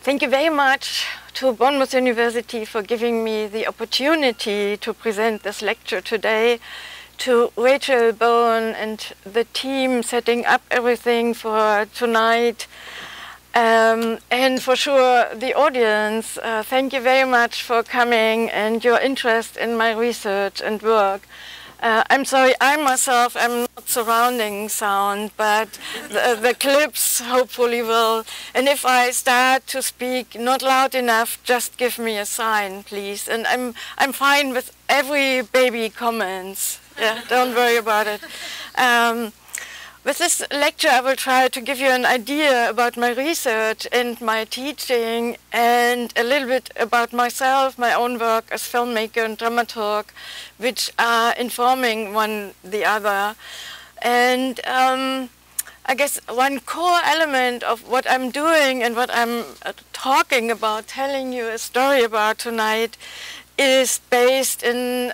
Thank you very much to Bournemouth University for giving me the opportunity to present this lecture today, to Rachel Bowen and the team setting up everything for tonight, and for sure the audience. Thank you very much for coming and your interest in my research and work. I'm sorry, I myself am not surrounding sound, but the clips hopefully will. And if I start to speak not loud enough, just give me a sign, please. And I'm fine with every baby comments. Yeah, don't worry about it. With this lecture, I will try to give you an idea about my research and my teaching, and a little bit about myself, my own work as filmmaker and dramaturg, which are informing one the other. And I guess one core element of what I'm doing and what I'm talking about, telling you a story about tonight, is based in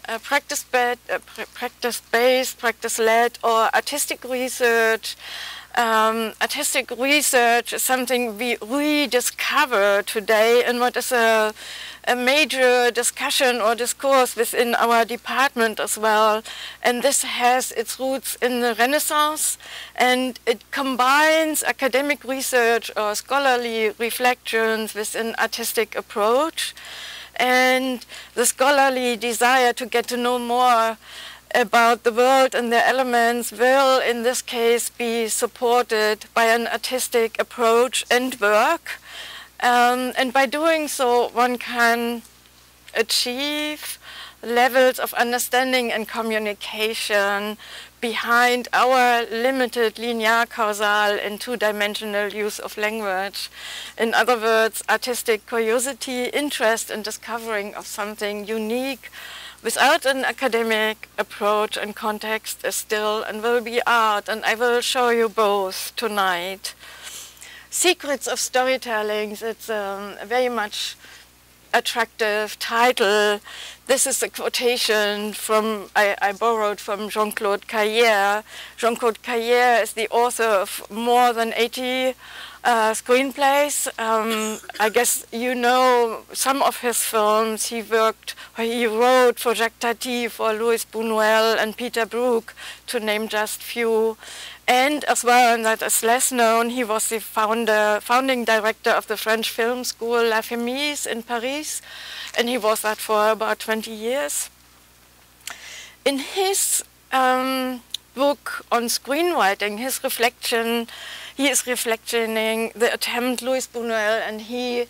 practice-based, practice-led, or artistic research. Artistic research is something we rediscover today, and what is a major discussion or discourse within our department as well. And this has its roots in the Renaissance, and it combines academic research or scholarly reflections with an artistic approach. And the scholarly desire to get to know more about the world and their elements will, in this case, be supported by an artistic approach and work. And by doing so, one can achieve levels of understanding and communication behind our limited linear causal and two-dimensional use of language. In other words, artistic curiosity, interest in discovering of something unique without an academic approach and context is still and will be art, and I will show you both tonight. Secrets of Storytelling, it's a very much attractive title. This is a quotation from, I borrowed from Jean-Claude Carrière. Jean-Claude Carrière is the author of more than 80 screenplays. I guess you know some of his films. He wrote for Jacques Tati, for Louis Buñuel and Peter Brook, to name just few. And as well, and that is less known, he was the founding director of the French film school La Femis in Paris, and he was that for about 20 years. In his book on screenwriting, he is reflecting the attempt Louis Buñuel and he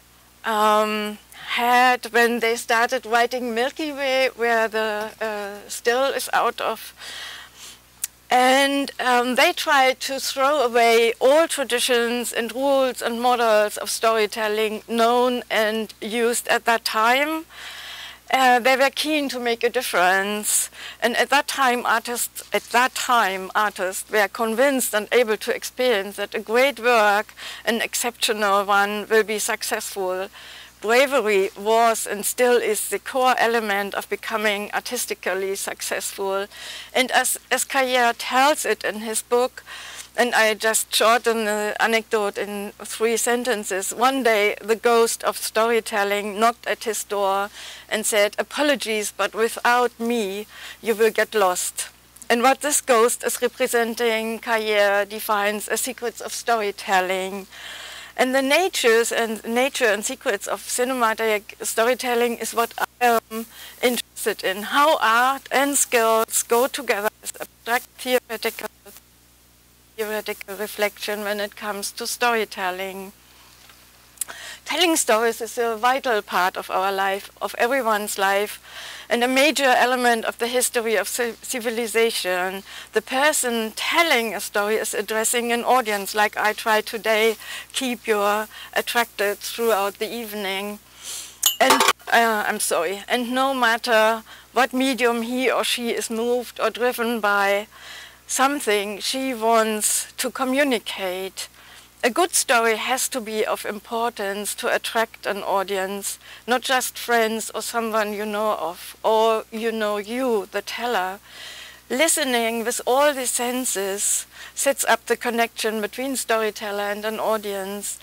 had when they started writing Milky Way, where the still is out of. And they tried to throw away all traditions and rules and models of storytelling known and used at that time. They were keen to make a difference, and at that time artists were convinced and able to experience that a great work, an exceptional one, will be successful. Bravery was and still is the core element of becoming artistically successful. And as Carrière tells it in his book, and I just shorten the anecdote in 3 sentences, one day the ghost of storytelling knocked at his door and said, "Apologies, but without me, you will get lost." And what this ghost is representing, Carrière defines as secrets of storytelling. And the nature and secrets of cinematic storytelling is what I am interested in. How art and skills go together as abstract theoretical reflection when it comes to storytelling. Telling stories is a vital part of our life, of everyone's life, and a major element of the history of civilization. The person telling a story is addressing an audience, like I try today, keep you attracted throughout the evening. And and no matter what medium he or she is moved or driven by, something she wants to communicate. A good story has to be of importance to attract an audience, not just friends or someone you know of, or you, the teller. Listening with all the senses sets up the connection between storyteller and an audience.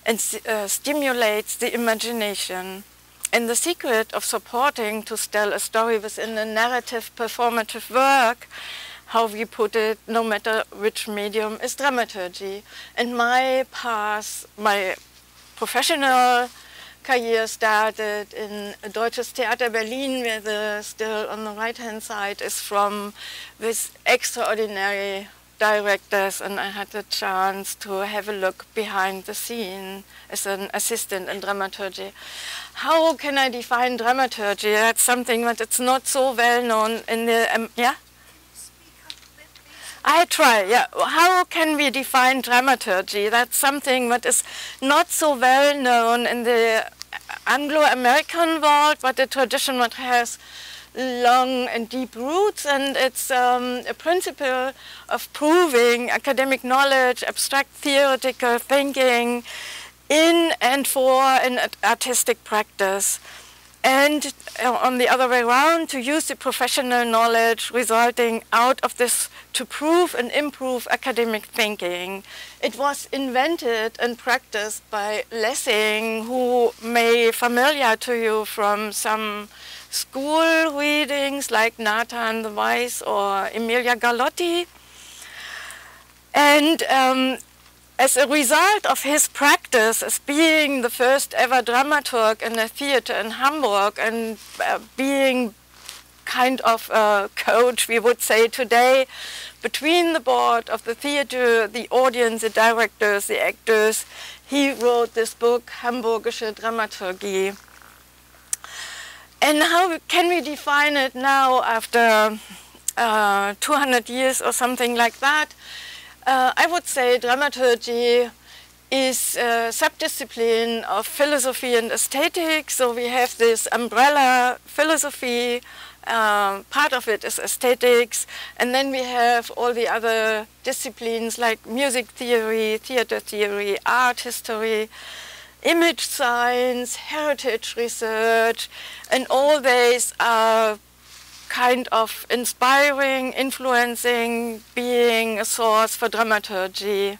and stimulates the imagination. And the secret of supporting to tell a story within a narrative performative work, how we put it, no matter which medium, is dramaturgy. And my path, my professional career started in Deutsches Theater Berlin, where the still on the right-hand side is from, with extraordinary directors, and I had the chance to have a look behind the scene as an assistant in dramaturgy. How can I define dramaturgy? That's something that it's not so well known in the, yeah? I try, yeah. How can we define dramaturgy? That's something that is not so well known in the Anglo-American world, but a tradition that has long and deep roots, and it's a principle of proving academic knowledge, abstract theoretical thinking in and for an artistic practice. And on the other way around, to use the professional knowledge resulting out of this to prove and improve academic thinking. It was invented and practiced by Lessing, who may be familiar to you from some school readings like Nathan the Wise or Emilia Galotti. And as a result of his practice as being the first ever dramaturg in a theater in Hamburg and being kind of a coach, we would say today, between the board of the theater, the audience, the directors, the actors, he wrote this book, Hamburgische Dramaturgie. And how can we define it now after 200 years or something like that? I would say dramaturgy is a subdiscipline of philosophy and aesthetics. So we have this umbrella philosophy, part of it is aesthetics, and then we have all the other disciplines like music theory, theater theory, art history, image science, heritage research, and all these are kind of inspiring, influencing, being a source for dramaturgy.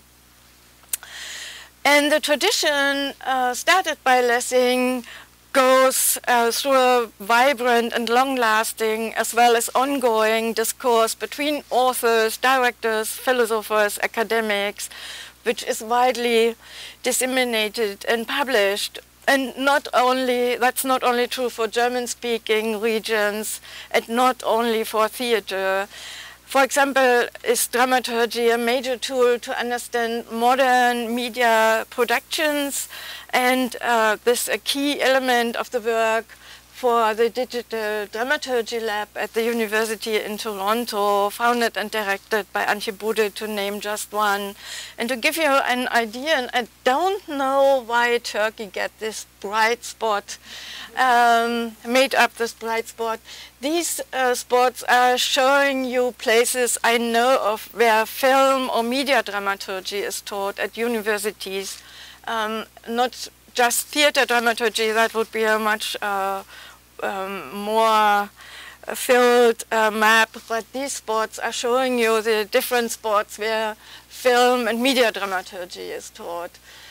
And the tradition started by Lessing goes through a vibrant and long-lasting as well as ongoing discourse between authors, directors, philosophers, academics, which is widely disseminated and published. And not only, that's not only true for German-speaking regions and not only for theater. For example, is dramaturgy a major tool to understand modern media productions, and this is a key element of the work for the Digital Dramaturgy Lab at the University in Toronto, founded and directed by Antje Bude, to name just one. And to give you an idea, and I don't know why Turkey get this bright spot, made up this bright spot. These spots are showing you places I know of where film or media dramaturgy is taught at universities. Not just theater dramaturgy, that would be a much more filled map, but these spots are showing you the different spots where film and media dramaturgy is taught.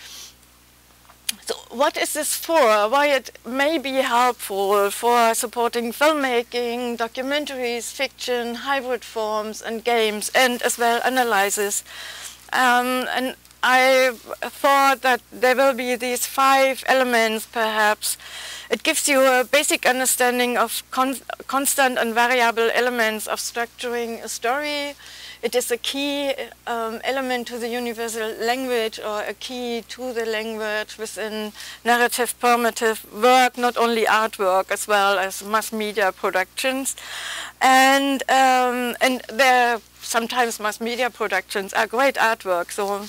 So what is this for? Why it may be helpful for supporting filmmaking, documentaries, fiction, hybrid forms and games, and as well analysis. And I thought that there will be these 5 elements perhaps. It gives you a basic understanding of constant and variable elements of structuring a story. It is a key element to the universal language, or a key to the language within narrative performative work, not only artwork as well as mass media productions. And there sometimes mass media productions are great artwork. So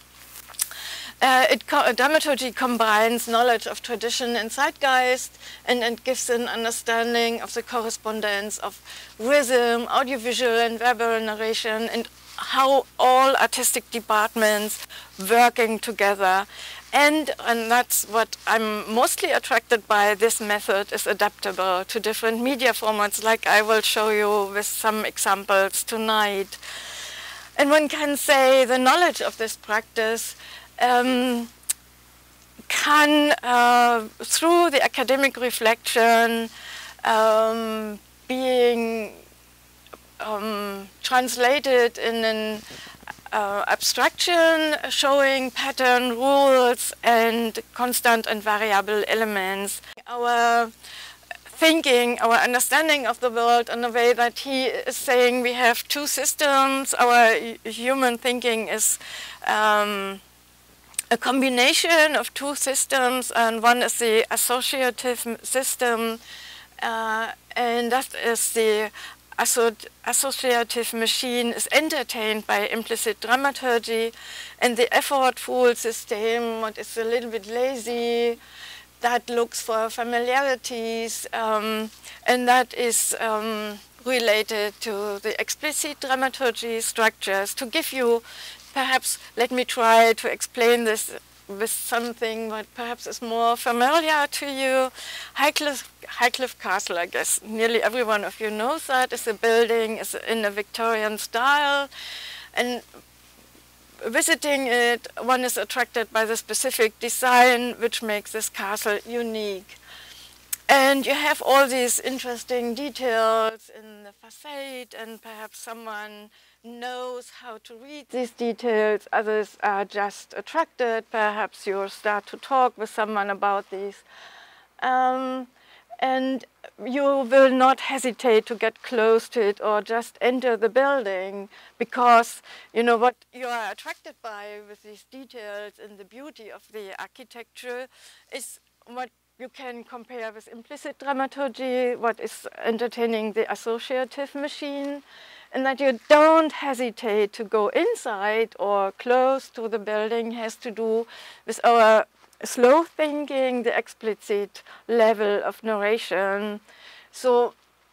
dramaturgy combines knowledge of tradition and zeitgeist, and gives an understanding of the correspondence of rhythm, audiovisual and verbal narration, and how all artistic departments working together. And that's what I'm mostly attracted by. This method is adaptable to different media formats, like I will show you with some examples tonight. And one can say the knowledge of this practice can, through the academic reflection, being translated in an abstraction showing pattern, rules, and constant and variable elements. Our thinking, our understanding of the world in a way that he is saying we have two systems. Our human thinking is a combination of two systems, and one is the associative system, and that is the associative machine is entertained by implicit dramaturgy, and the effortful system, what is a little bit lazy, that looks for familiarities, and that is related to the explicit dramaturgy structures. To give you, perhaps, let me try to explain this with something that perhaps is more familiar to you. Highcliffe Castle, I guess nearly every one of you knows that, is a building, is in a Victorian style, and visiting it, one is attracted by the specific design which makes this castle unique. And you have all these interesting details in the facade, and perhaps someone knows how to read these details, others are just attracted, perhaps you'll start to talk with someone about these. And you will not hesitate to get close to it or just enter the building, because you know what you are attracted by with these details and the beauty of the architecture is what you can compare with implicit dramaturgy, what is entertaining the associative machine, and that you don't hesitate to go inside or close to the building has to do with our slow thinking, the explicit level of narration. So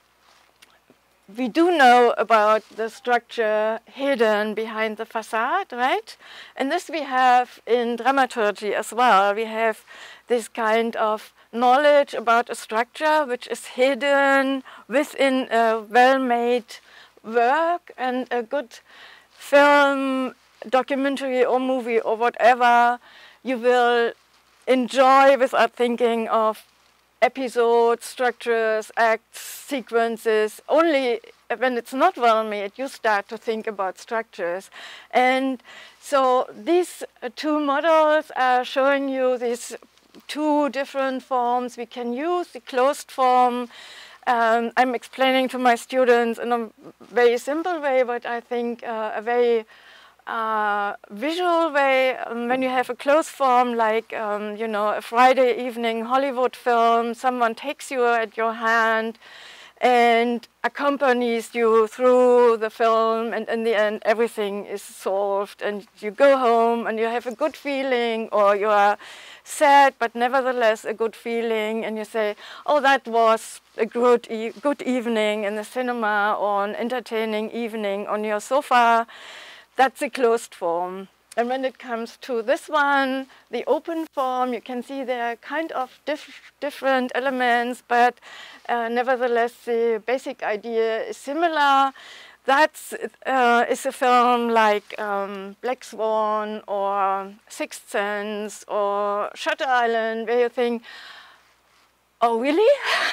we do know about the structure hidden behind the facade, right? And this we have in dramaturgy as well. We have this kind of knowledge about a structure which is hidden within a well-made work, and a good film, documentary or movie or whatever you will enjoy without thinking of episodes, structures, acts, sequences. Only when it's not well made you start to think about structures. And so these two models are showing you these two different forms we can use. The closed form, I'm explaining to my students in a very simple way, but I think a very visual way. When you have a closed form, like you know, a Friday evening Hollywood film, someone takes you at your hand and accompanies you through the film, and in the end everything is solved, and you go home and you have a good feeling, or you are sad but nevertheless a good feeling, and you say, oh, that was a good evening in the cinema, or an entertaining evening on your sofa. That's a closed form. And when it comes to this one, the open form, you can see there are kind of different elements, but nevertheless the basic idea is similar. That is a film like Black Swan or Sixth Sense or Shutter Island, where you think, oh really?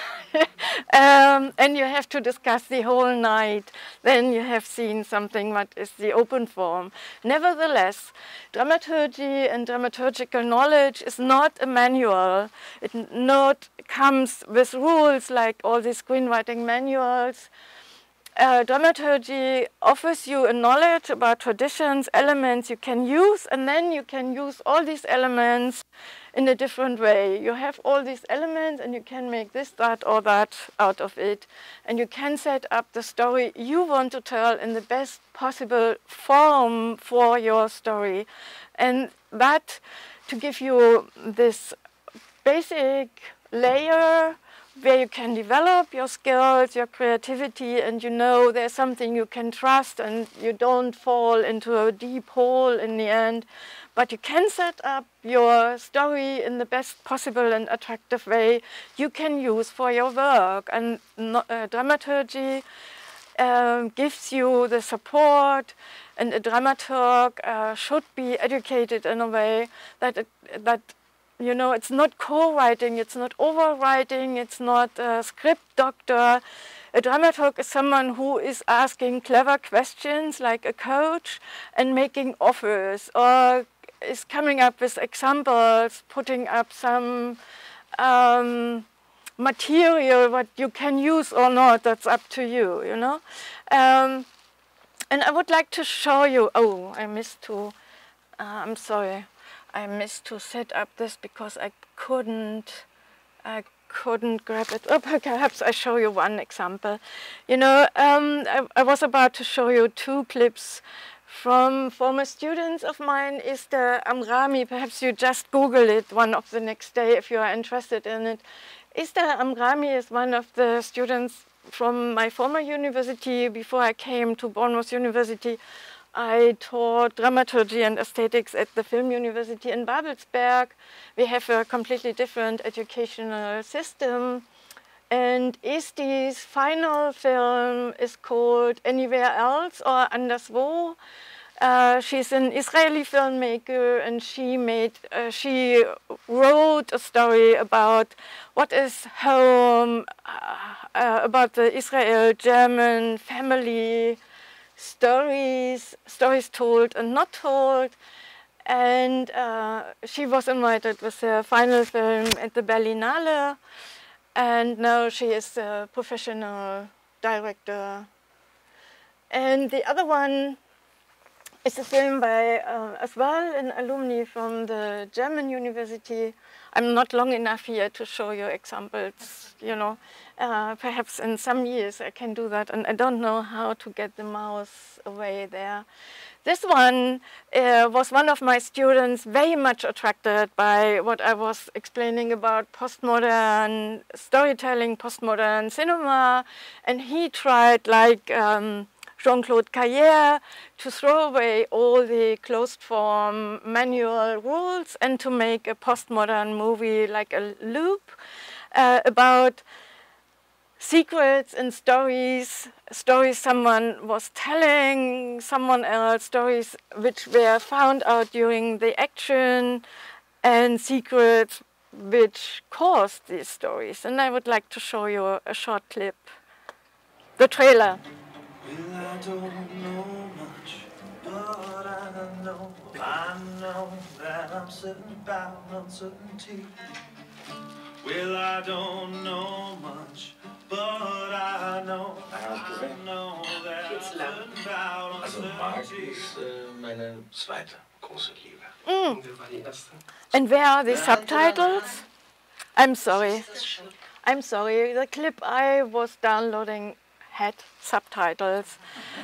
And you have to discuss the whole night. Then you have seen something that is the open form. Nevertheless, dramaturgy and dramaturgical knowledge is not a manual. It not comes with rules like all these screenwriting manuals. Dramaturgy offers you a knowledge about traditions, elements you can use, and then you can use all these elements in a different way. You have all these elements and you can make this, that, or that out of it. And you can set up the story you want to tell in the best possible form for your story. And that, to give you this basic layer where you can develop your skills, your creativity, and you know there's something you can trust and you don't fall into a deep hole in the end. But you can set up your story in the best possible and attractive way you can use for your work. And dramaturgy gives you the support, and a dramaturg should be educated in a way that you know, it's not co-writing, it's not overwriting, it's not a script doctor. A dramaturg is someone who is asking clever questions like a coach and making offers, or is coming up with examples, putting up some material what you can use or not, that's up to you, you know. And I would like to show you, oh, I missed to, I'm sorry, I missed to set up this because I couldn't grab it. Oh, perhaps I show you one example. You know, I was about to show you two clips from former students of mine. Isther Amrami, perhaps you just Google it one of the next day if you are interested in it. Isther Amrami is one of the students from my former university. Before I came to Bournemouth University, I taught dramaturgy and aesthetics at the Film University in Babelsberg. We have a completely different educational system. And Isthi's final film is called Anywhere Else or Anderswo. She's an Israeli filmmaker, and she wrote a story about what is home, about the Israel-German family, stories told and not told. And she was invited with her final film at the Berlinale, and now she is a professional director. And the other one is a film by as well an alumni from the German university. I'm not long enough here to show you examples, you know. Perhaps in some years I can do that, and I don't know how to get the mouse away there. This one was one of my students, very much attracted by what I was explaining about postmodern storytelling, postmodern cinema, and he tried, like Jean-Claude Carrière, to throw away all the closed form manual rules and to make a postmodern movie like a loop about secrets and stories someone was telling someone else, stories which were found out during the action, and secrets which caused these stories. And I would like to show you a short clip, the trailer. Well, I don't know much, but I know that I'm certain about uncertainty. Well, I don't know much, but I know that I'm certain about Also Marc ist meine zweite große Liebe. Und wer war die erste? And where are the subtitles? I'm sorry. The clip I was downloading had subtitles.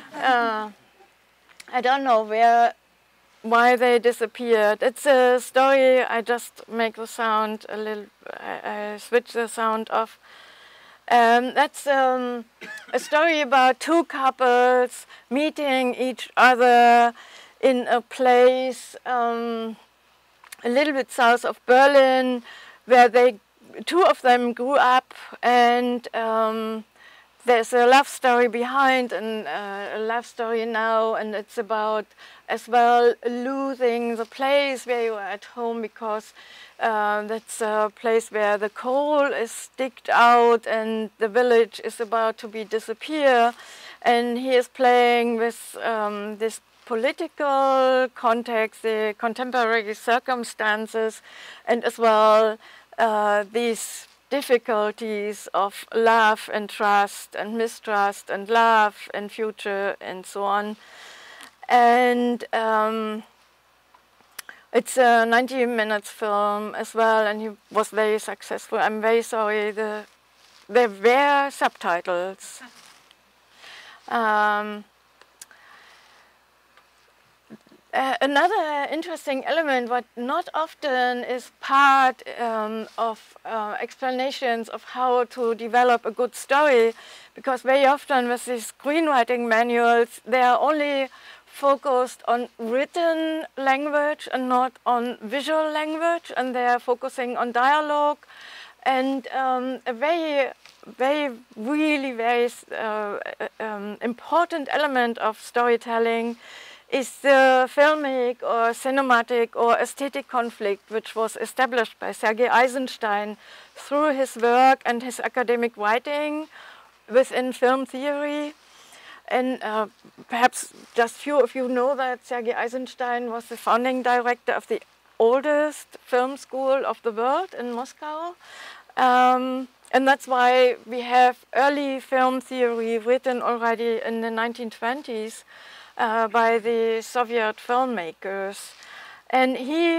I don't know why they disappeared. It's a story. I just make the sound a little. I switch the sound off. That's a story about two couples meeting each other in a place a little bit south of Berlin, where two of them grew up, and there's a love story behind and a love story now, and it's about as well losing the place where you are at home, because that's a place where the coal is digged out and the village is about to be disappear, and he is playing with this political context, the contemporary circumstances, and as well these difficulties of love and trust and mistrust and love and future and so on. And it's a 90 minutes film as well, and he was very successful. I'm very sorry, there were subtitles. Another interesting element, what not often is part of explanations of how to develop a good story, because very often with these screenwriting manuals, they are only focused on written language and not on visual language, and they are focusing on dialogue. And a very important element of storytelling is the filmic or cinematic or aesthetic conflict which was established by Sergei Eisenstein through his work and his academic writing within film theory. And perhaps just few of you know that Sergei Eisenstein was the founding director of the oldest film school of the world in Moscow. And that's why we have early film theory written already in the 1920s by the Soviet filmmakers. And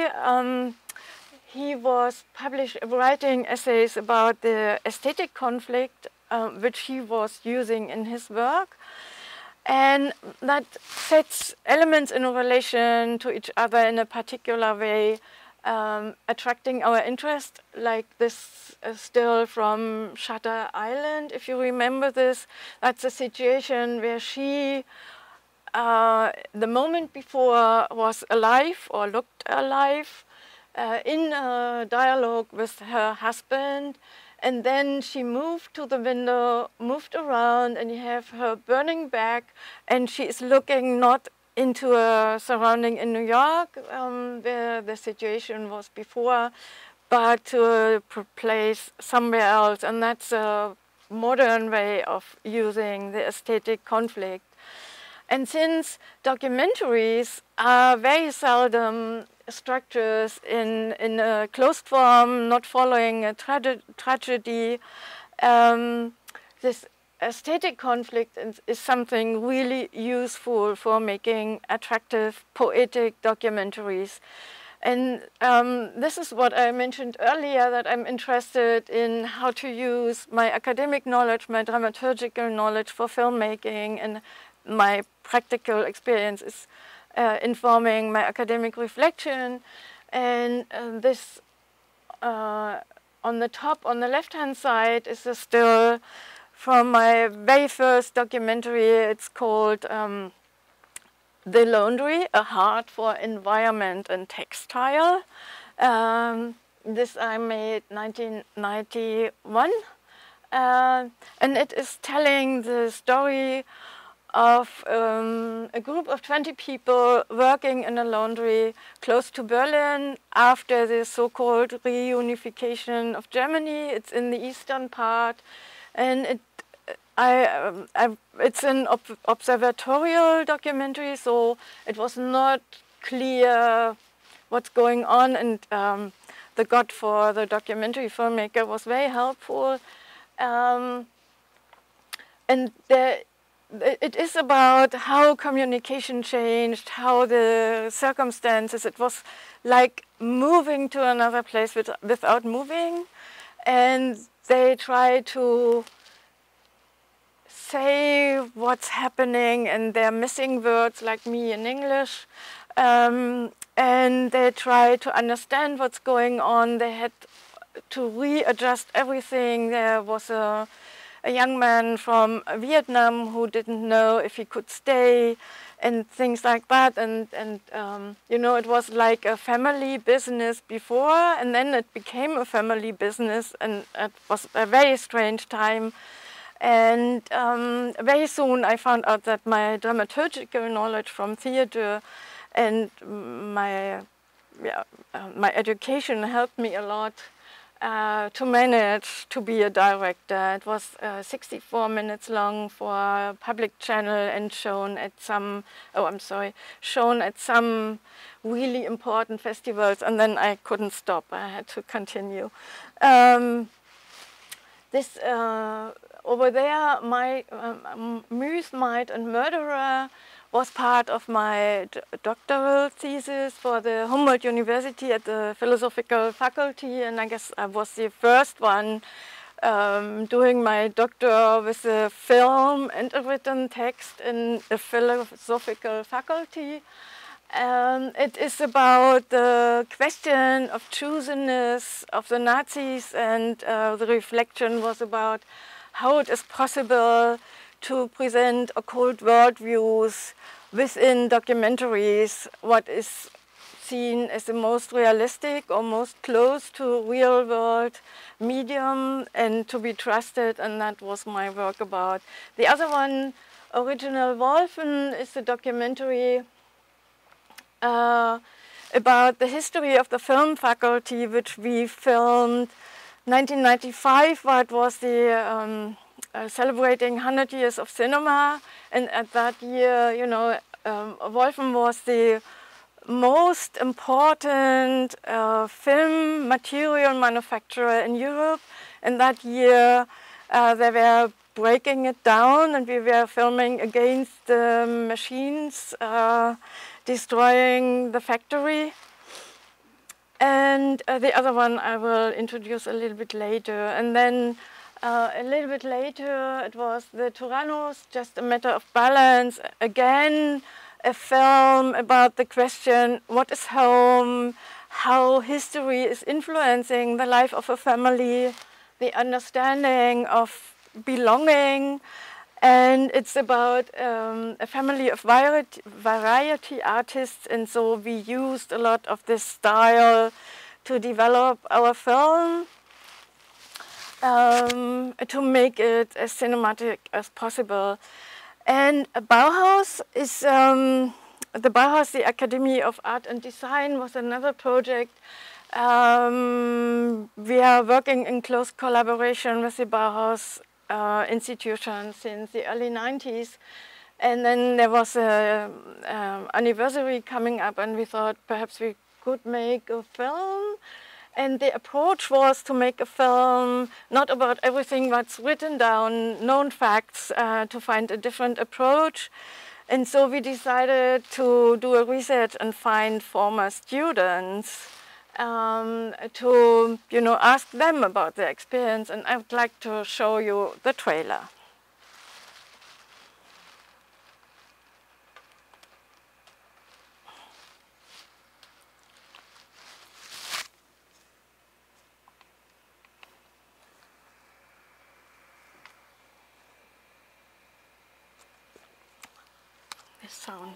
he was writing essays about the aesthetic conflict which he was using in his work. And that sets elements in relation to each other in a particular way, attracting our interest, like this still from Shutter Island. If you remember this, that's a situation where she, the moment before, was alive or looked alive in a dialogue with her husband. And then she moved to the window, moved around, and you have her burning back, and she is looking not into a surrounding in New York, where the situation was before, but to a place somewhere else. And that's a modern way of using the aesthetic conflict. And since documentaries are very seldom structures in a closed form, not following a tragedy, this aesthetic conflict is something really useful for making attractive, poetic documentaries. And this is what I mentioned earlier, that I'm interested in how to use my academic knowledge, my dramaturgical knowledge for filmmaking, and my practical experience is informing my academic reflection. And this on the top, on the left-hand side, is a still from my very first documentary. It's called The Laundry, A Heart for Environment and Textile. This I made 1991. And it is telling the story of a group of 20 people working in a laundry close to Berlin after the so-called reunification of Germany. It's in the eastern part, and it's an observatorial documentary, so it was not clear what's going on, and the Godfrey, the documentary filmmaker, was very helpful. And it is about how communication changed, how the circumstances, it was like moving to another place without moving. And they try to say what's happening, and they're missing words like me in English. And they try to understand what's going on. They had to readjust everything. There was a young man from Vietnam who didn't know if he could stay, and things like that. And you know, it was like a family business before, and then it became a family business, and it was a very strange time. And very soon I found out that my dramaturgical knowledge from theater and my education helped me a lot to manage to be a director. It was 64 minutes long for a public channel and shown at some, shown at some really important festivals, and then I couldn't stop. I had to continue. This over there, my Muse, Might and Murderer was part of my doctoral thesis for the Humboldt University at the philosophical faculty, and I guess I was the first one doing my doctor with a film and a written text in a philosophical faculty. It is about the question of chosenness of the Nazis, and the reflection was about how it is possible to present occult worldviews within documentaries, what is seen as the most realistic or most close to real world medium and to be trusted, and that was my work about. The other one, Original Wolfen, is a documentary about the history of the film faculty, which we filmed 1995, what was the celebrating 100 years of cinema, and at that year, you know, Wolfen was the most important film material manufacturer in Europe. And that year they were breaking it down, and we were filming against the machines destroying the factory. And the other one I will introduce a little bit later. And then a little bit later it was the Tyrannos, Just a Matter of Balance. Again, a film about the question, what is home, how history is influencing the life of a family, the understanding of belonging. And it's about a family of variety artists, and so we used a lot of this style to develop our film, to make it as cinematic as possible. And Bauhaus is, the Bauhaus, the Academy of Art and Design, was another project. We are working in close collaboration with the Bauhaus institution since the early 90s. And then there was an anniversary coming up, and we thought perhaps we could make a film. And the approach was to make a film not about everything that's written down, known facts, to find a different approach. And so we decided to do a research and find former students to, you know, ask them about their experience. And I would like to show you the trailer. This sound.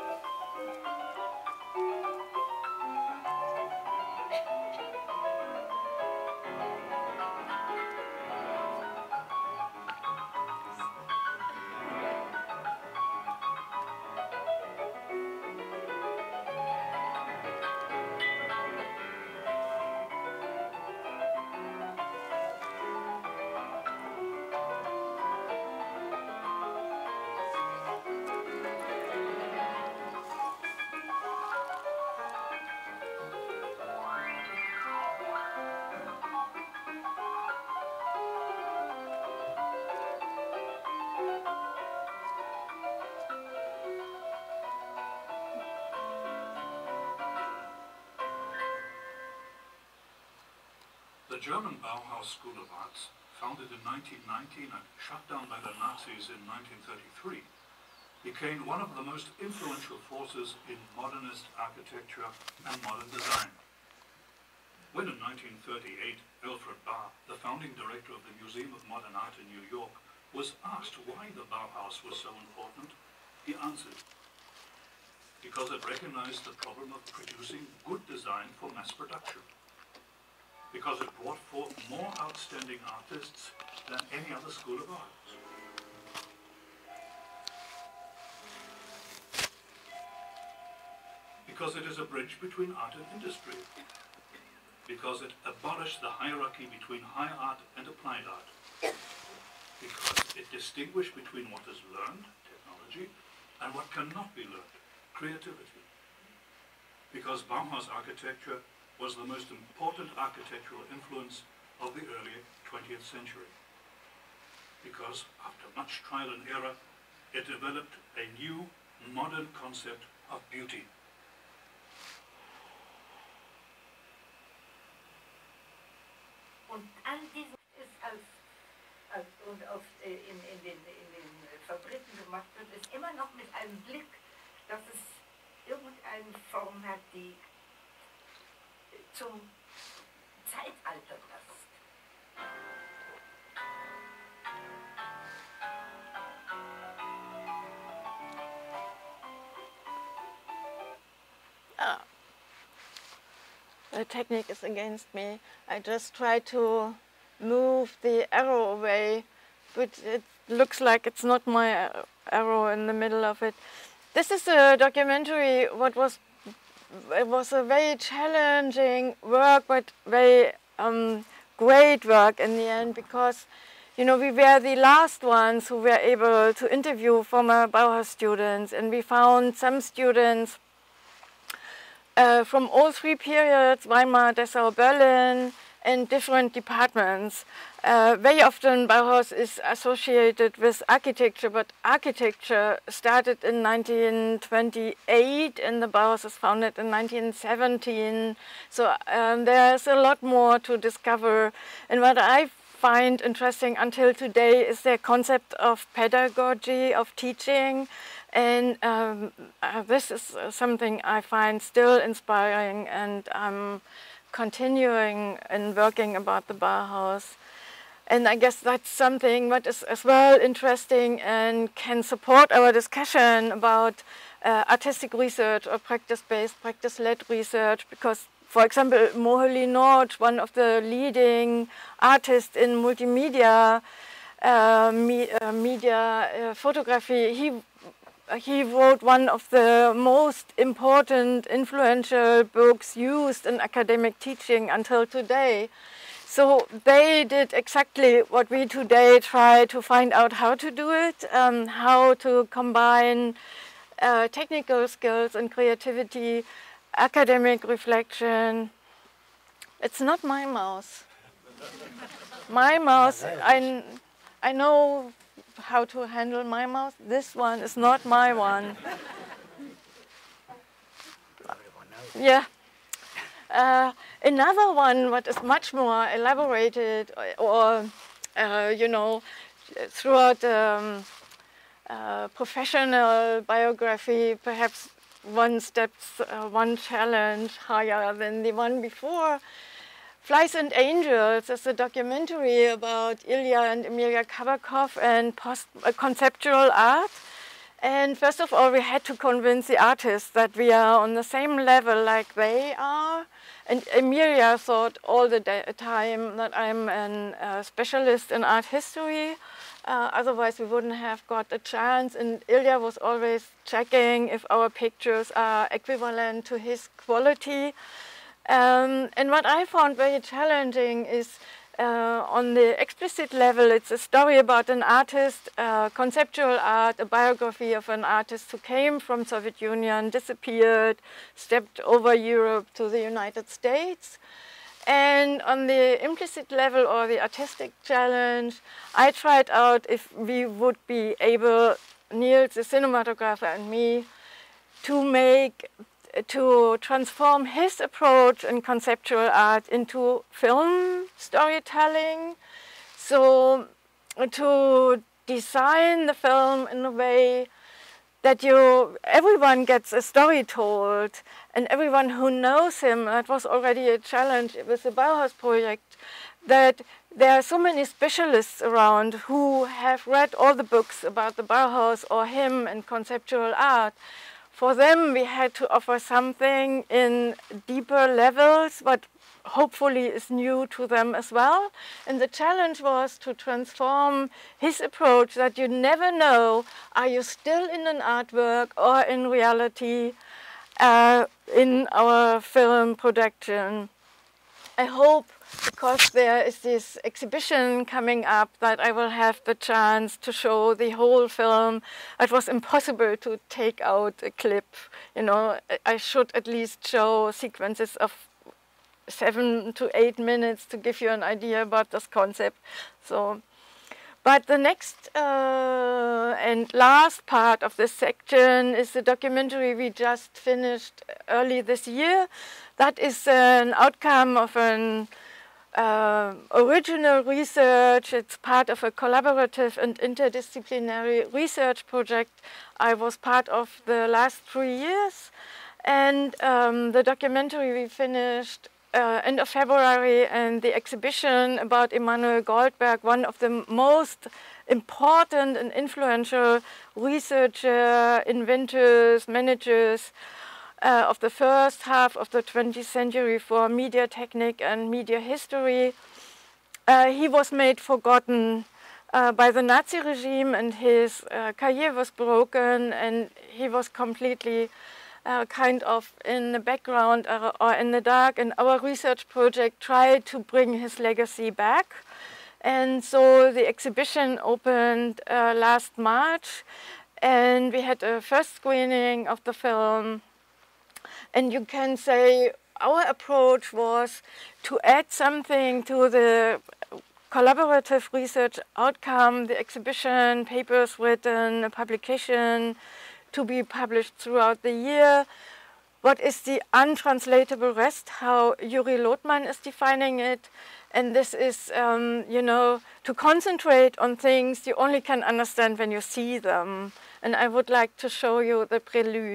The German Bauhaus School of Arts, founded in 1919 and shut down by the Nazis in 1933, became one of the most influential forces in modernist architecture and modern design. When in 1938, Alfred Barr, the founding director of the Museum of Modern Art in New York, was asked why the Bauhaus was so important, he answered, because it recognized the problem of producing good design for mass production. Because it brought forth more outstanding artists than any other school of arts. Because it is a bridge between art and industry. Because it abolished the hierarchy between high art and applied art. Because it distinguished between what is learned, technology, and what cannot be learned, creativity. Because Bauhaus architecture was the most important architectural influence of the early 20th century. Because after much trial and error, it developed a new, modern concept of beauty. Und all dieses ist in den Fabriken gemacht wird, ist immer noch mit einem Blick, dass es irgendeine Form hat, die zum Zeitalter passt. The technique is against me. I just try to move the arrow away, but it looks like it's not my arrow in the middle of it. This is a documentary what was it was a very challenging work, but very great work in the end, because you know, we were the last ones who were able to interview former Bauhaus students, and we found some students from all three periods, Weimar, Dessau, Berlin, and different departments. Very often Bauhaus is associated with architecture, but architecture started in 1928 and the Bauhaus was founded in 1917. So there's a lot more to discover. And what I find interesting until today is the concept of pedagogy, of teaching. And this is something I find still inspiring, and I'm continuing and working about the Bauhaus. And I guess that's something that is as well interesting and can support our discussion about artistic research or practice-based, practice-led research, because, for example, Moholy Nagy, one of the leading artists in multimedia, photography, he wrote one of the most important, influential books used in academic teaching until today. So they did exactly what we today try to find out how to do it, how to combine technical skills and creativity, academic reflection. It's not my mouse. My mouse, I know how to handle my mouse. This one is not my one. Yeah. Another one what is much more elaborated, or you know, throughout professional biography, perhaps one challenge higher than the one before. Flies and Angels is a documentary about Ilya and Emilia Kabakov and conceptual art. And first of all, we had to convince the artists that we are on the same level like they are. And Emilia thought all the time that I'm a specialist in art history. Otherwise, we wouldn't have got a chance. And Ilya was always checking if our pictures are equivalent to his quality. And what I found very challenging is on the explicit level, it's a story about an artist, conceptual art, a biography of an artist who came from Soviet Union, disappeared, stepped over Europe to the United States. And on the implicit level, or the artistic challenge, I tried out if we would be able, Niels, the cinematographer, and me, to transform his approach in conceptual art into film storytelling. So to design the film in a way that everyone gets a story told, and everyone who knows him, that was already a challenge with the Bauhaus project, that there are so many specialists around who have read all the books about the Bauhaus or him and conceptual art. For them, we had to offer something in deeper levels, but hopefully is new to them as well. And the challenge was to transform his approach that you never know, are you still in an artwork or in reality in our film production. I hope, because there is this exhibition coming up, that I will have the chance to show the whole film. It was impossible to take out a clip. You know, I should at least show sequences of 7 to 8 minutes to give you an idea about this concept. So, but the next and last part of this section is the documentary we just finished early this year. That is an outcome of an original research. It's part of a collaborative and interdisciplinary research project I was part of the last 3 years. And the documentary we finished end of February, and the exhibition about Emanuel Goldberg, one of the most important and influential researchers, inventors, managers of the first half of the 20th century for media technique and media history. He was made forgotten by the Nazi regime, and his career was broken, and he was completely kind of in the background or in the dark, and our research project tried to bring his legacy back. And so the exhibition opened last March, and we had a first screening of the film. And you can say our approach was to add something to the collaborative research outcome, the exhibition, papers written, a publication to be published throughout the year. What is the untranslatable rest, how Juri Lothmann is defining it. And this is, you know, to concentrate on things you only can understand when you see them. And I would like to show you the prelude.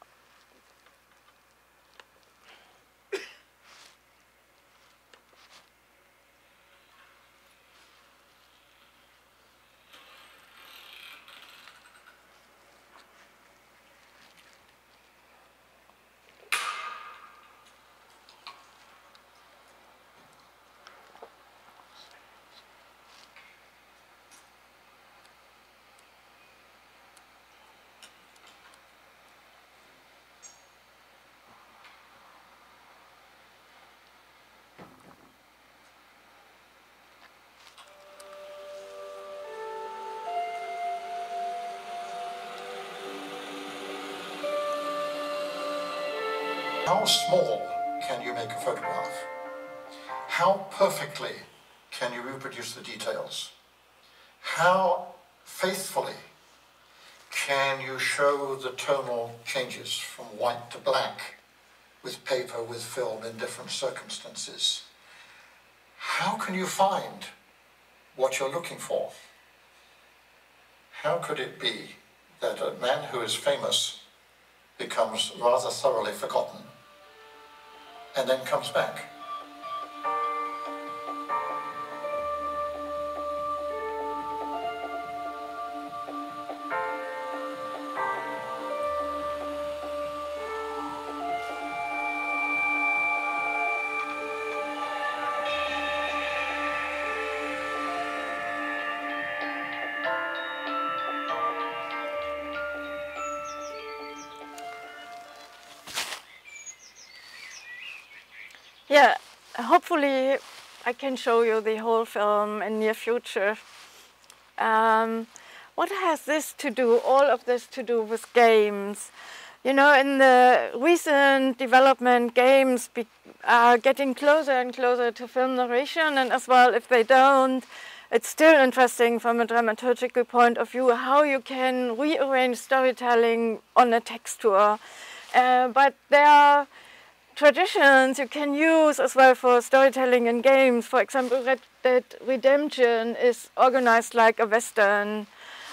How small can you make a photograph? How perfectly can you reproduce the details? How faithfully can you show the tonal changes from white to black with paper, with film in different circumstances? How can you find what you're looking for? How could it be that a man who is famous becomes rather thoroughly forgotten and then comes back? Yeah, hopefully I can show you the whole film in near future. What has this to do, all of this to do with games? You know, in the recent development, games are getting closer and closer to film narration, and as well, if they don't, it's still interesting from a dramaturgical point of view how you can rearrange storytelling on a texture. But there are traditions you can use as well for storytelling in games. For example, Red Dead Redemption is organized like a Western.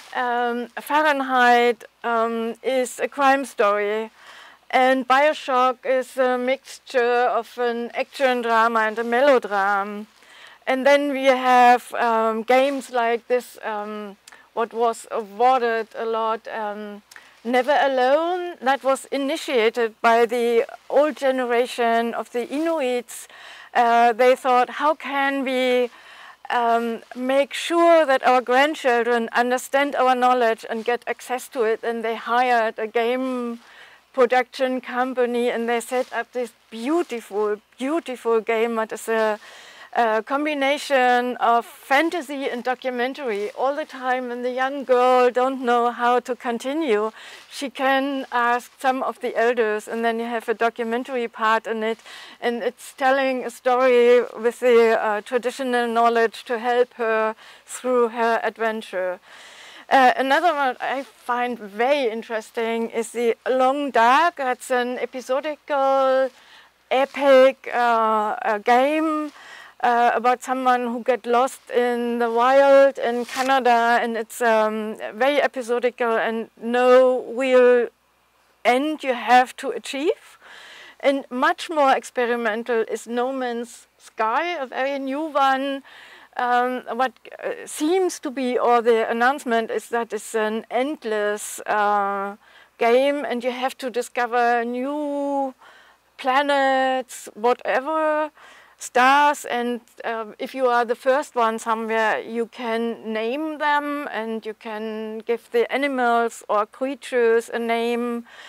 Fahrenheit is a crime story. And BioShock is a mixture of an action drama and a melodrama. And then we have games like this, what was awarded a lot, Never Alone, that was initiated by the old generation of the Inuits. They thought, how can we make sure that our grandchildren understand our knowledge and get access to it? And they hired a game production company and they set up this beautiful, beautiful game that is a combination of fantasy and documentary all the time, and the young girl don't know how to continue. She can ask some of the elders, and then you have a documentary part in it, and it's telling a story with the traditional knowledge to help her through her adventure. Another one I find very interesting is the Long Dark. That's an episodical, epic game about someone who gets lost in the wild in Canada, and it's very episodical and no real end you have to achieve. And much more experimental is No Man's Sky, a very new one. What seems to be, or the announcement is that it's an endless game and you have to discover new planets, whatever, stars, and if you are the first one somewhere, you can name them and you can give the animals or creatures a name.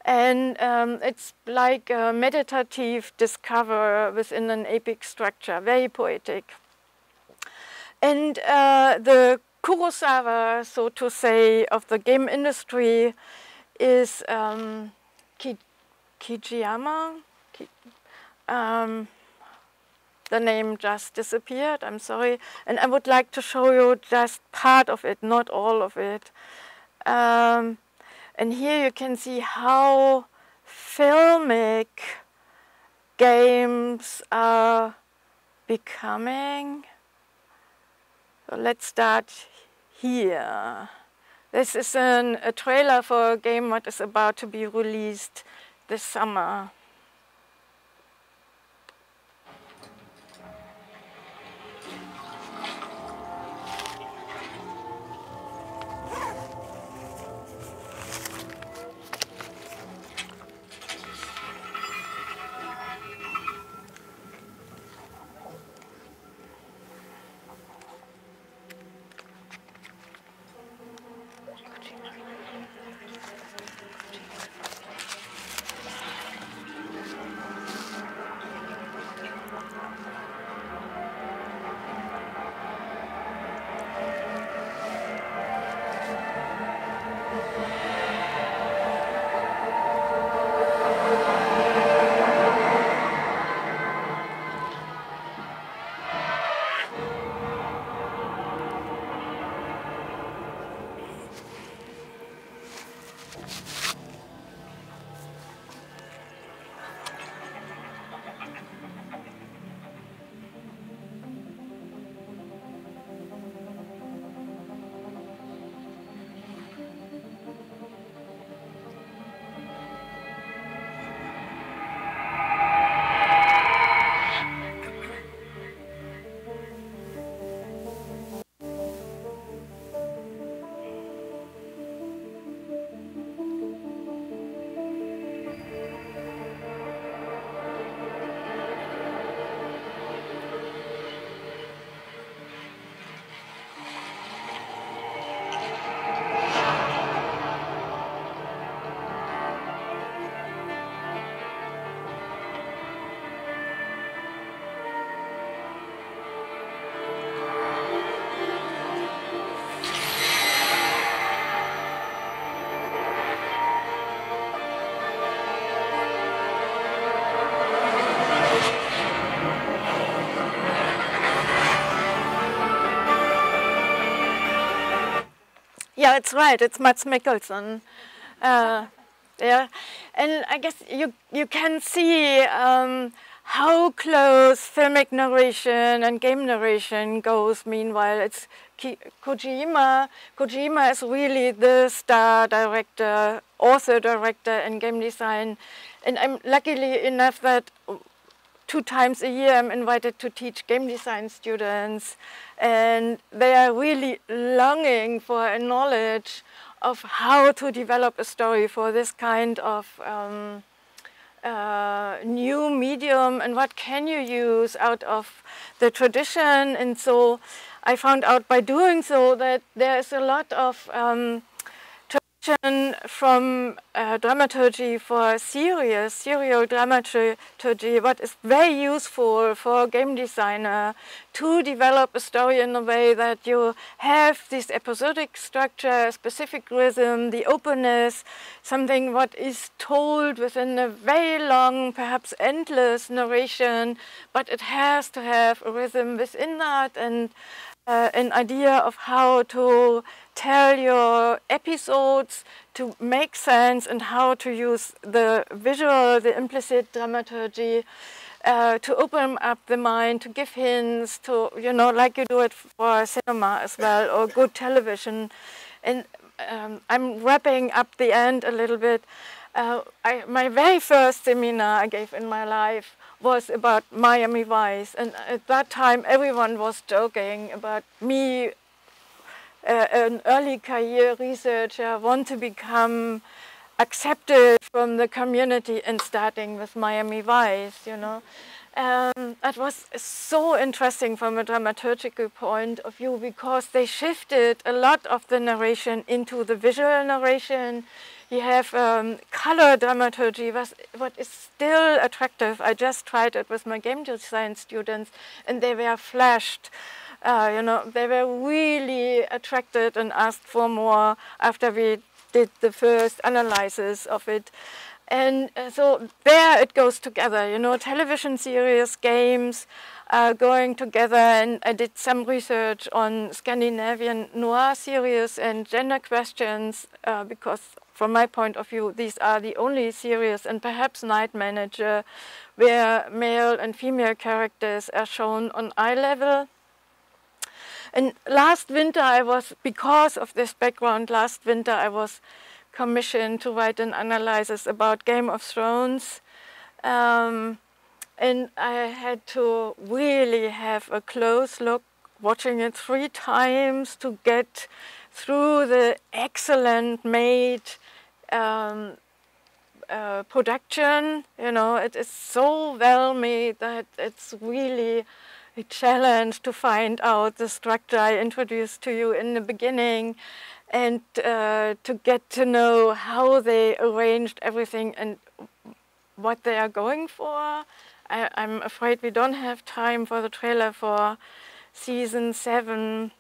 And it's like a meditative discover within an epic structure, very poetic. And the Kurosawa, so to say, of the game industry is Kijiyama. The name just disappeared, I'm sorry. And I would like to show you just part of it, not all of it. And here you can see how filmic games are becoming. So let's start here. This is a trailer for a game that is about to be released this summer. Yeah, it's right. It's Mads Mikkelsen. Yeah, and I guess you can see how close filmic narration and game narration goes. Meanwhile, it's Kojima. Kojima is really the star director, author director in game design, and I'm luckily enough that 2 times a year I'm invited to teach game design students, and they are really longing for a knowledge of how to develop a story for this kind of new medium, and what can you use out of the tradition. And so I found out by doing so that there is a lot of tradition from dramaturgy for serial dramaturgy, what is very useful for a game designer to develop a story in a way that you have this episodic structure, specific rhythm, the openness, something what is told within a very long, perhaps endless narration, but it has to have a rhythm within that, and an idea of how to tell your episodes to make sense, and how to use the visual, the implicit dramaturgy to open up the mind, to give hints, to, you know, like you do it for cinema as well, or good television. And I'm wrapping up the end a little bit. My very first seminar I gave in my life was about Miami Vice, and at that time everyone was joking about me, an early career researcher, want to become accepted from the community, and starting with Miami Vice, you know. That was so interesting from a dramaturgical point of view, because they shifted a lot of the narration into the visual narration. You have color dramaturgy, what is still attractive. I just tried it with my game design students, and they were flashed. You know, they were really attracted and asked for more after we did the first analysis of it. And so there it goes together, you know, television series, games, going together. And I did some research on Scandinavian noir series and gender questions, because from my point of view, these are the only series, and perhaps Night Manager, where male and female characters are shown on eye level. And last winter because of this background, I was commissioned to write an analysis about Game of Thrones. And I had to really have a close look, watching it 3 times to get through the excellent made production. You know, it is so well made that it's really a challenge to find out the structure I introduced to you in the beginning, and to get to know how they arranged everything and what they are going for. I'm afraid we don't have time for the trailer for season 7.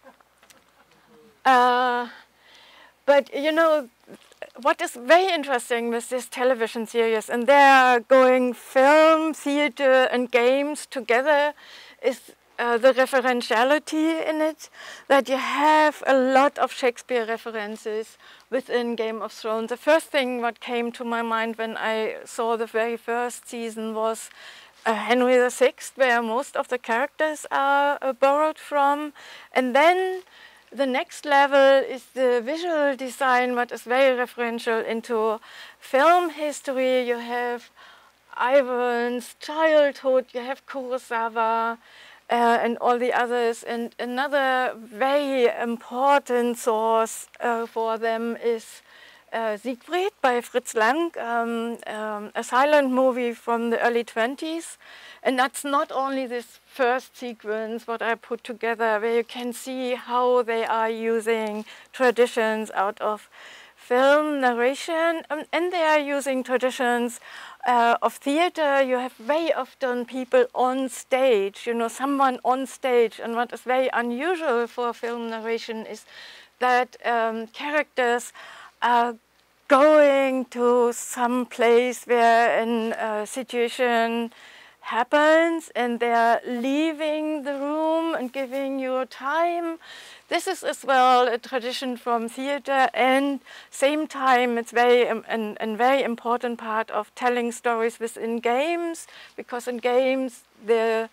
But you know, what is very interesting with this television series, and they are going film, theater and games together, is the referentiality in it, that you have a lot of Shakespeare references within Game of Thrones. The first thing what came to my mind when I saw the very first season was Henry VI, where most of the characters are borrowed from. And then the next level is the visual design, what is very referential into film history. You have Ivan's childhood, you have Kurosawa, and all the others. And another very important source for them is Siegfried by Fritz Lang, a silent movie from the early 20s. And that's not only this first sequence, what I put together, where you can see how they are using traditions out of film narration, and they are using traditions of theater. You have very often people on stage, you know, someone on stage. And what is very unusual for film narration is that characters are going to some place where a situation happens, and they are leaving the room and giving you time. This is as well a tradition from theater, and same time it's very a very important part of telling stories within games, because in games the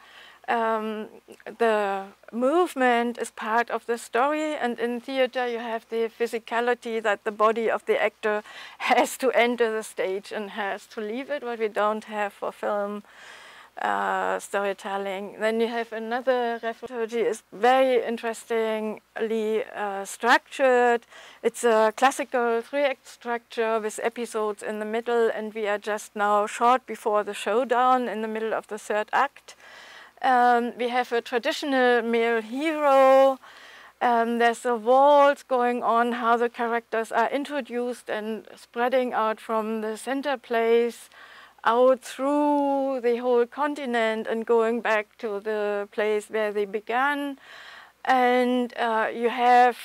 movement is part of the story, and in theater you have the physicality that the body of the actor has to enter the stage and has to leave it, what we don't have for film storytelling. Then you have another repertory is very interestingly structured. It's a classical 3-act structure with episodes in the middle, and we are just now short before the showdown in the middle of the 3rd act. We have a traditional male hero. There's a waltz going on, how the characters are introduced and spreading out from the center place out through the whole continent and going back to the place where they began. And you have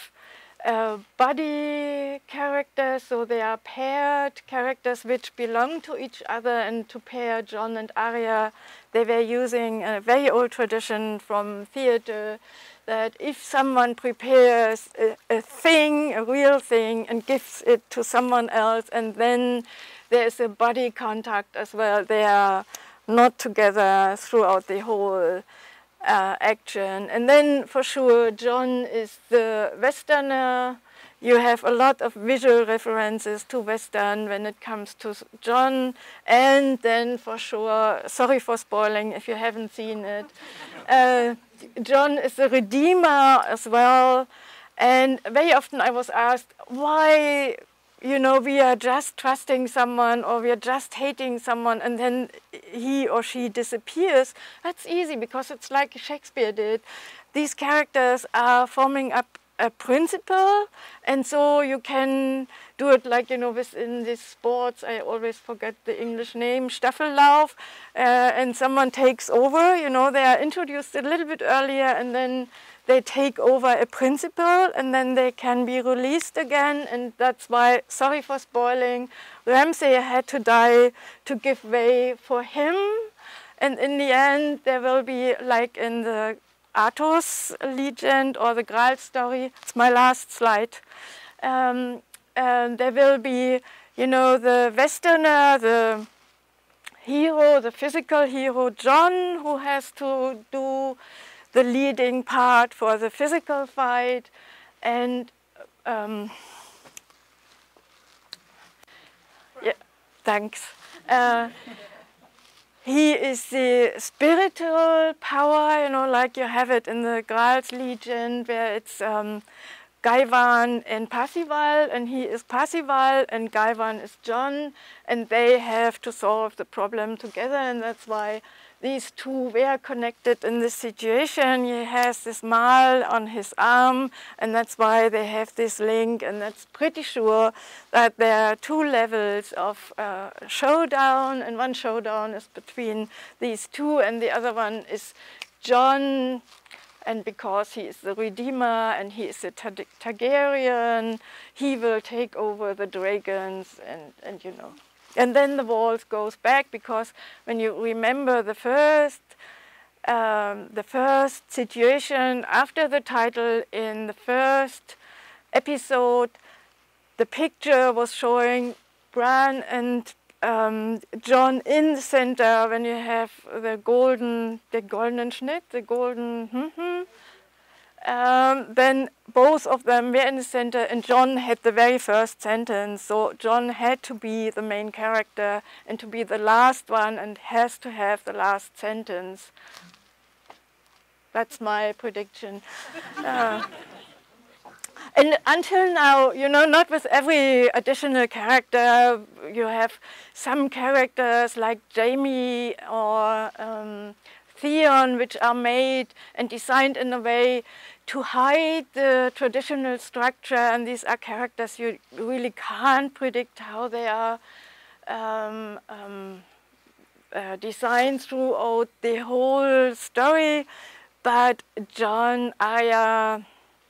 body characters, so they are paired characters which belong to each other. And to pair Jon and Arya, they were using a very old tradition from theater, that if someone prepares a thing, a real thing, and gives it to someone else, and then there's a body contact as well, they are not together throughout the whole action. And then for sure Jon is the Westerner. You have a lot of visual references to Western when it comes to Jon. And then for sure, sorry for spoiling if you haven't seen it, Jon is the redeemer as well. And very often I was asked, why, you know, we are just trusting someone or we are just hating someone and then he or she disappears. That's easy, because it's like Shakespeare did. These characters are forming up a principle, and so you can do it like, you know, within these sports, I always forget the English name, Staffellauf, and someone takes over, you know, they are introduced a little bit earlier and then they take over a principle and then they can be released again, and that's why, sorry for spoiling, Ramsay had to die to give way for him, and in the end there will be, like in the Arthur's legend or the Graal story, it's my last slide, and there will be, you know, the Westerner, the hero, the physical hero, John, who has to do the leading part for the physical fight, and yeah, thanks. He is the spiritual power, you know, like you have it in the Graal's legend, where it's Gaivan and Parzival, and he is Parzival and Gaivan is John, and they have to solve the problem together, and that's why these two were connected in this situation. He has this mal on his arm, and that's why they have this link, and that's pretty sure that there are two levels of showdown, and one showdown is between these two, and the other one is John, and because he is the Redeemer and he is a Targaryen, he will take over the dragons, and you know. And then the walls goes back, because when you remember the first situation after the title in the first episode, the picture was showing Bran and John in the center, when you have the golden Schnitt, the golden then both of them were in the center, and John had the very first sentence, so John had to be the main character and to be the last one and has to have the last sentence. That's my prediction. And until now, you know, not with every additional character, you have some characters like Jaime or Theon, which are made and designed in a way to hide the traditional structure, and these are characters you really can't predict how they are designed throughout the whole story. But Jon, Arya,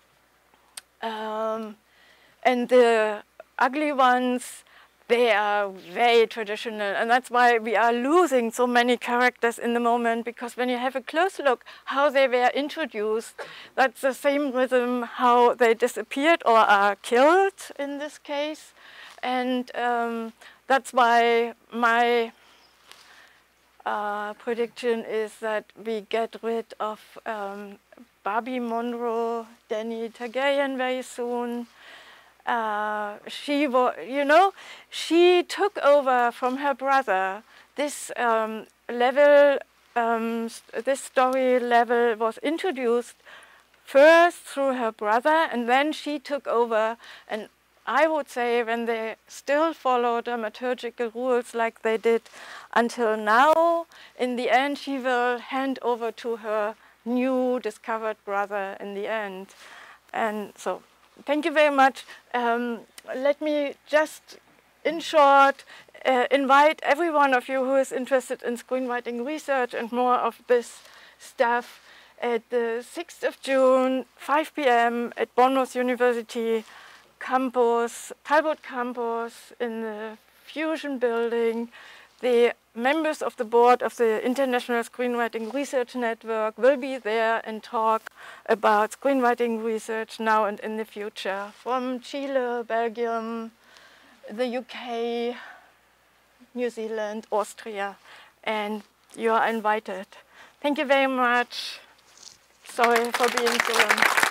and the ugly ones, they are very traditional, and that's why we are losing so many characters in the moment, because when you have a close look how they were introduced, that's the same rhythm how they disappeared or are killed in this case. And that's why my prediction is that we get rid of Barbie Monroe, Dany Targaryen very soon. She was, you know, she took over from her brother. This this story level was introduced first through her brother, and then she took over. And I would say, when they still follow dramaturgical rules like they did until now, in the end she will hand over to her new discovered brother in the end. And so, thank you very much. Let me just, in short, invite every one of you who is interested in screenwriting research and more of this stuff at the 6th of June, 5 p.m. at Bournemouth University campus, Talbot campus, in the Fusion building. The members of the board of the International Screenwriting Research Network will be there and talk about screenwriting research now and in the future, from Chile, Belgium, the UK, New Zealand, Austria, and you are invited. Thank you very much. Sorry for being so long.